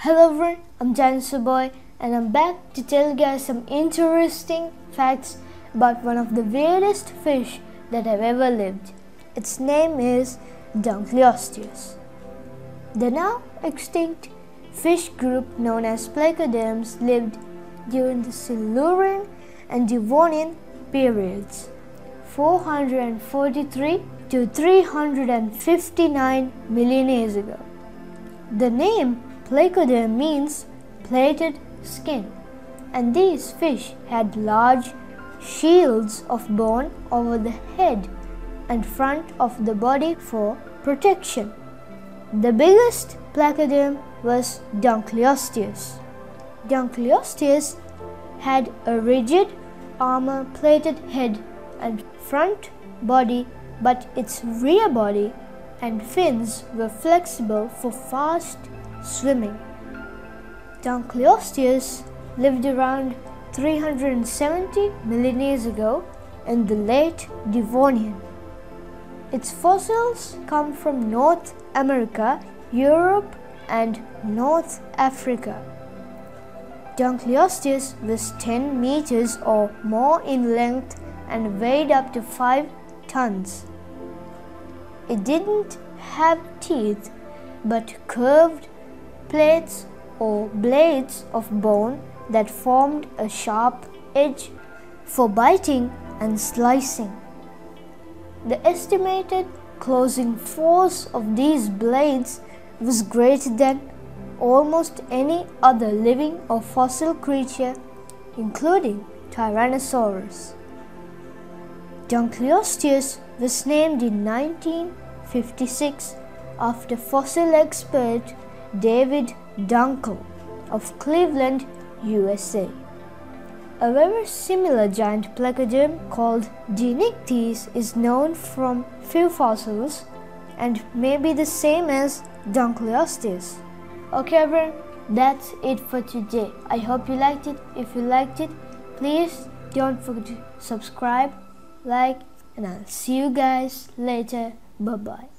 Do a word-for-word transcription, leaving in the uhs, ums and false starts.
Hello everyone, I'm Dinosaur Boy and I'm back to tell you guys some interesting facts about one of the weirdest fish that have ever lived. Its name is Dunkleosteus. The now extinct fish group known as placoderms lived during the Silurian and Devonian periods, four hundred forty-three to three hundred fifty-nine million years ago. The name placoderm means plated skin, and these fish had large shields of bone over the head and front of the body for protection. The biggest placoderm was Dunkleosteus. Dunkleosteus had a rigid armor-plated head and front body, but its rear body and fins were flexible for fast swimming. Dunkleosteus lived around three hundred seventy million years ago in the late Devonian. Its fossils come from North America, Europe, and North Africa. Dunkleosteus was ten meters or more in length and weighed up to five tons. It didn't have teeth, but curved plates or blades of bone that formed a sharp edge for biting and slicing. The estimated closing force of these blades was greater than almost any other living or fossil creature, including Tyrannosaurus. Dunkleosteus was named in nineteen fifty-six after fossil expert David Dunkel of Cleveland, U S A. A very similar giant placoderm called Deinonychus is known from few fossils and may be the same as Dunkleosteus. Okay everyone, that's it for today. I hope you liked it. If you liked it, please don't forget to subscribe, like, and I'll see you guys later. Bye bye.